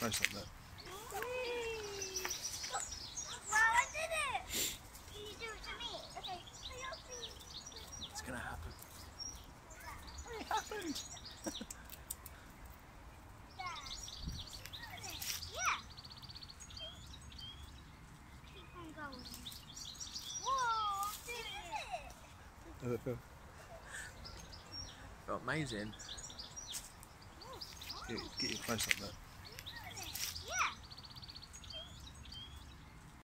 close up there. Wow, I did it! Can you do it to me? Okay. It's gonna happen. It happened! Yeah. Keep on going. Whoa, I did it! How does it feel? Felt amazing. Get you close up there.